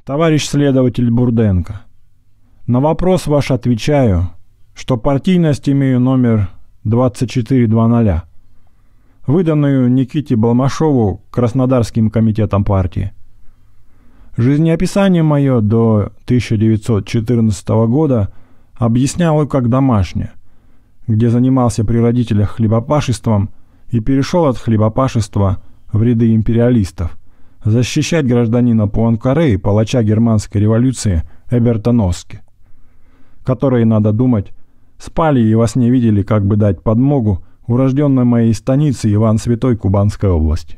Товарищ следователь Бурденко, на вопрос ваш отвечаю, что партийность имею номер 2400, выданную Никите Балмашову Краснодарским комитетом партии. Жизнеописание мое до 1914 года объясняло как домашнее, где занимался при родителях хлебопашеством и перешел от хлебопашества в ряды империалистов, защищать гражданина Пуанкаре и палача германской революции Эберта Носки, которые, надо думать, спали и во сне видели, как бы дать подмогу урожденной моей станице Иван Святой Кубанской области.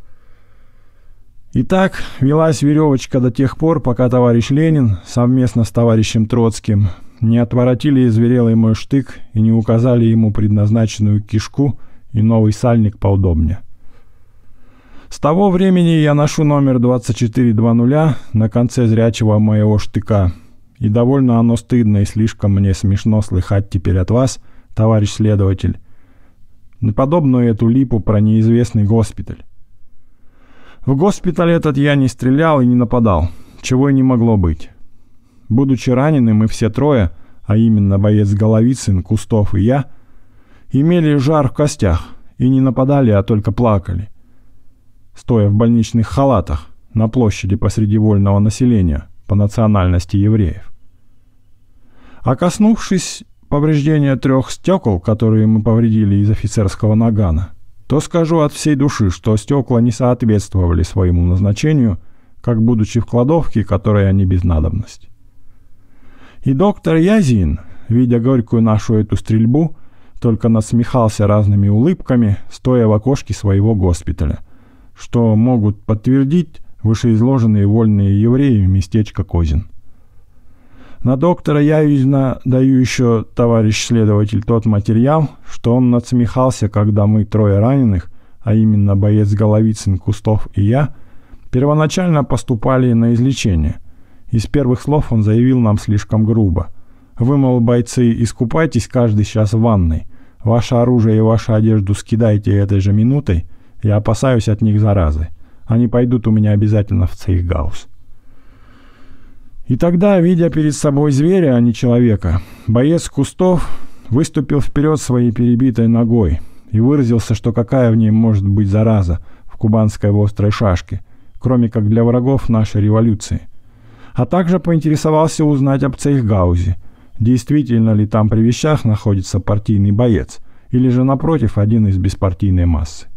Итак, велась веревочка до тех пор, пока товарищ Ленин совместно с товарищем Троцким не отворотили зверелый мой штык и не указали ему предназначенную кишку и новый сальник поудобнее. С того времени я ношу номер 2400 на конце зрячего моего штыка, и довольно оно стыдно и слишком мне смешно слыхать теперь от вас, товарищ следователь, подобную эту липу про неизвестный госпиталь. В госпиталь этот я не стрелял и не нападал, чего и не могло быть. Будучи ранены, мы все трое, а именно боец Головицын, Кустов и я, имели жар в костях и не нападали, а только плакали, стоя в больничных халатах на площади посреди вольного населения по национальности евреев. А коснувшись повреждения 3 стекол, которые мы повредили из офицерского нагана, то скажу от всей души, что стекла не соответствовали своему назначению, как будучи в кладовке, которой они без надобности. И доктор Язин, видя горькую нашу эту стрельбу, только насмехался разными улыбками, стоя в окошке своего госпиталя, что могут подтвердить вышеизложенные вольные евреи местечка Козин. На доктора Язина даю еще, товарищ следователь, тот материал, что он надсмехался, когда мы 3 раненых, а именно боец Головицын, Кустов и я, первоначально поступали на излечение. Из первых слов он заявил нам слишком грубо: «Вы, мол, бойцы, искупайтесь каждый час в ванной. Ваше оружие и вашу одежду скидайте этой же минутой. Я опасаюсь от них заразы. Они пойдут у меня обязательно в Цейхгаус». И тогда, видя перед собой зверя, а не человека, боец Кустов выступил вперед своей перебитой ногой и выразился, что какая в ней может быть зараза в кубанской острой шашке, кроме как для врагов нашей революции. А также поинтересовался узнать об Цейхгаузе, действительно ли там при вещах находится партийный боец, или же, напротив, один из беспартийной массы.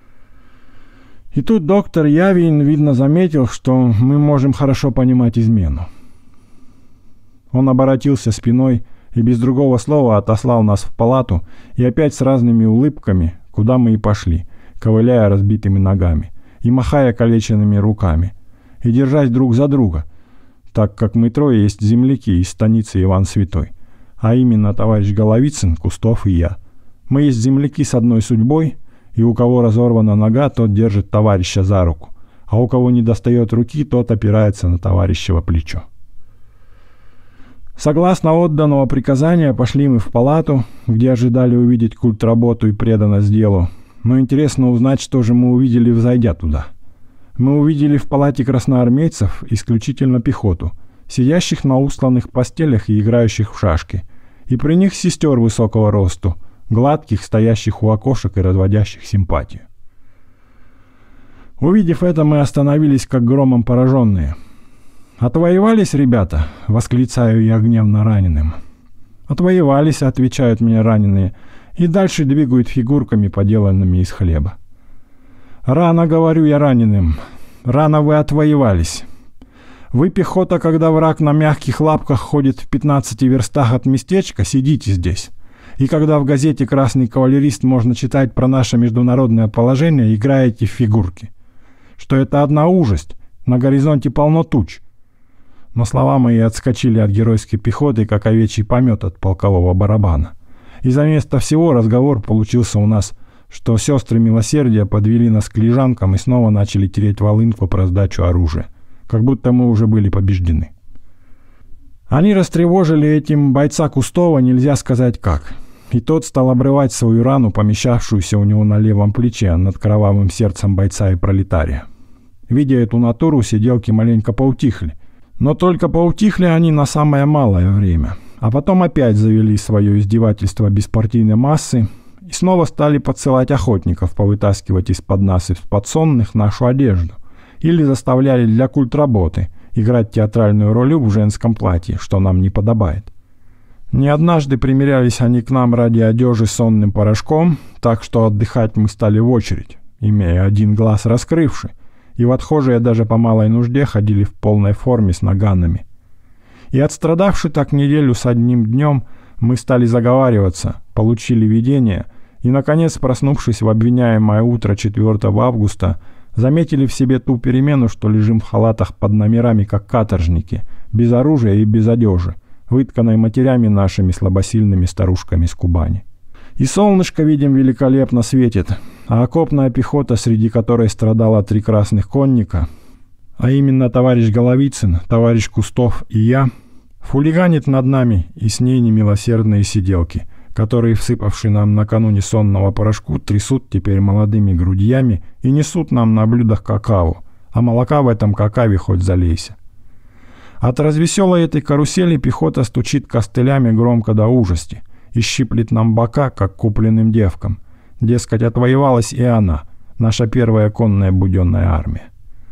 И тут доктор Явин, видно, заметил, что мы можем хорошо понимать измену. Он оборотился спиной и без другого слова отослал нас в палату и опять с разными улыбками, куда мы и пошли, ковыляя разбитыми ногами и махая калеченными руками, и держась друг за друга, так как мы 3 есть земляки из станицы Иван Святой, а именно товарищ Головицын, Кустов и я. Мы есть земляки с одной судьбой, и у кого разорвана нога, тот держит товарища за руку, а у кого не достает руки, тот опирается на товарищево плечо. Согласно отданного приказания, пошли мы в палату, где ожидали увидеть культработу и преданность делу, но интересно узнать, что же мы увидели, взойдя туда. Мы увидели в палате красноармейцев исключительно пехоту, сидящих на устланных постелях и играющих в шашки, и при них сестер высокого росту, гладких, стоящих у окошек и разводящих симпатию. Увидев это, мы остановились как громом пораженные. «Отвоевались, ребята?» — восклицаю я гневно раненым. «Отвоевались», — отвечают мне раненые, и дальше двигают фигурками, поделанными из хлеба. «Рано, — говорю я раненым, — рано вы отвоевались. Вы, пехота, когда враг на мягких лапках ходит в 15 верстах от местечка, сидите здесь. И когда в газете «Красный кавалерист» можно читать про наше международное положение, играете в фигурки. Что это одна ужасть, на горизонте полно туч». Но слова мои отскочили от геройской пехоты, как овечий помет от полкового барабана. И за место всего разговор получился у нас, что сестры милосердия подвели нас к лежанкам и снова начали тереть волынку про сдачу оружия, как будто мы уже были побеждены. Они растревожили этим бойца Кустова, нельзя сказать как. И тот стал обрывать свою рану, помещавшуюся у него на левом плече, над кровавым сердцем бойца и пролетария. Видя эту натуру, сиделки маленько поутихли, Но только поутихли они на самое малое время, а потом опять завели свое издевательство беспартийной массы и снова стали подсылать охотников повытаскивать из-под нас из-под сонных нашу одежду или заставляли для культработы играть театральную роль в женском платье, что нам не подобает. Не однажды примерялись они к нам ради одежи сонным порошком, так что отдыхать мы стали в очередь, имея один глаз раскрывший, и в отхожие даже по малой нужде ходили в полной форме с наганами. И отстрадавши так неделю с одним днем, мы стали заговариваться, получили видение, и, наконец, проснувшись в обвиняемое утро 4 августа, заметили в себе ту перемену, что лежим в халатах под номерами, как каторжники, без оружия и без одежи, вытканной матерями нашими слабосильными старушками с Кубани. И солнышко, видим, великолепно светит, а окопная пехота, среди которой страдала 3 красных конника, а именно товарищ Головицын, товарищ Кустов и я, хулиганит над нами и с ней немилосердные сиделки, которые, всыпавши нам накануне сонного порошку, трясут теперь молодыми грудьями и несут нам на блюдах какао, а молока в этом какаве хоть залейся. От развеселой этой карусели пехота стучит костылями громко до ужасти и щиплет нам бока, как купленным девкам. Дескать, отвоевалась и она, наша первая конная буденная армия.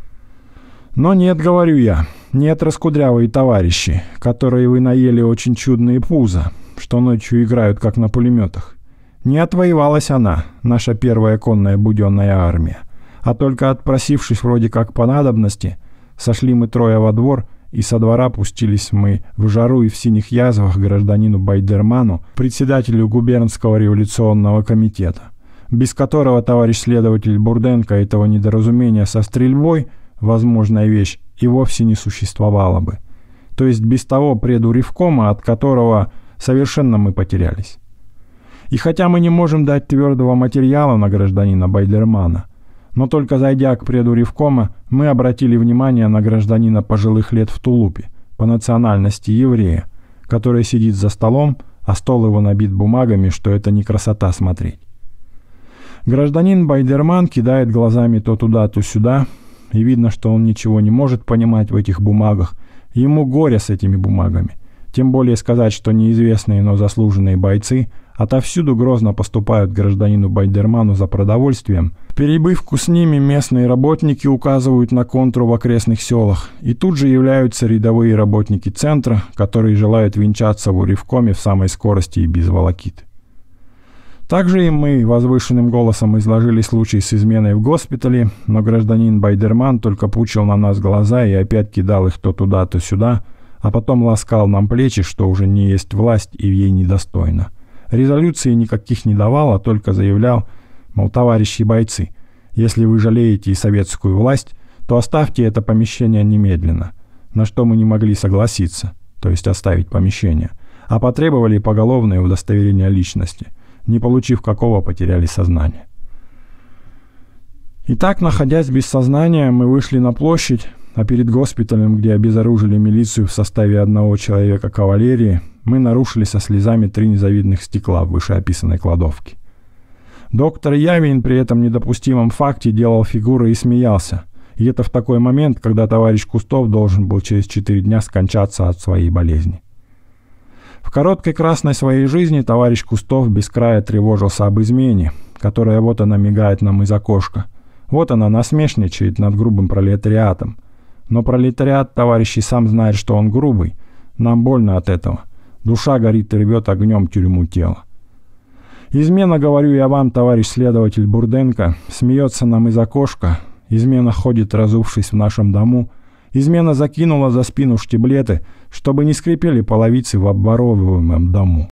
Но нет, говорю я, нет, раскудрявые товарищи, которые вы наели очень чудные пузо, что ночью играют, как на пулеметах. Не отвоевалась она, наша первая конная буденная армия, а только отпросившись вроде как по надобности, сошли мы 3 во двор, и со двора пустились мы в жару и в синих язвах гражданину Байдерману, председателю губернского революционного комитета, без которого товарищ следователь Бурденко этого недоразумения со стрельбой, возможная вещь, и вовсе не существовало бы. То есть без того предуревкома, от которого совершенно мы потерялись. И хотя мы не можем дать твердого материала на гражданина Байдермана, но только зайдя к предуревкома, мы обратили внимание на гражданина пожилых лет в тулупе, по национальности еврея, который сидит за столом, а стол его набит бумагами, что это не красота смотреть. Гражданин Байдерман кидает глазами то туда, то сюда, и видно, что он ничего не может понимать в этих бумагах. Ему горе с этими бумагами. Тем более сказать, что неизвестные, но заслуженные бойцы отовсюду грозно поступают гражданину Байдерману за продовольствием. В перебывку с ними местные работники указывают на контру в окрестных селах, и тут же являются рядовые работники центра, которые желают венчаться в уревкоме в самой скорости и без волокиты. Также и мы возвышенным голосом изложили случай с изменой в госпитале, но гражданин Байдерман только пучил на нас глаза и опять кидал их то туда, то сюда, а потом ласкал нам плечи, что уже не есть власть и ей недостойно. Резолюции никаких не давал, а только заявлял, мол, товарищи бойцы, если вы жалеете и советскую власть, то оставьте это помещение немедленно, на что мы не могли согласиться, то есть оставить помещение, а потребовали поголовное удостоверение личности, не получив какого потеряли сознание. Итак, находясь без сознания, мы вышли на площадь, а перед госпиталем, где обезоружили милицию в составе 1 человека кавалерии, мы нарушили со слезами 3 незавидных стекла в вышеописанной кладовке. Доктор Явин при этом недопустимом факте делал фигуры и смеялся, и это в такой момент, когда товарищ Кустов должен был через 4 дня скончаться от своей болезни. В короткой красной своей жизни товарищ Кустов без края тревожился об измене, которая вот она мигает нам из окошка, вот она насмешничает над грубым пролетариатом. Но пролетариат, товарищи, сам знает, что он грубый, нам больно от этого, душа горит и рвет огнем тюрьму тела. Измена, говорю я вам, товарищ следователь Бурденко, смеется нам из окошка, измена ходит, разувшись в нашем дому, измена закинула за спину штиблеты, чтобы не скрипели половицы в обворовываемом дому.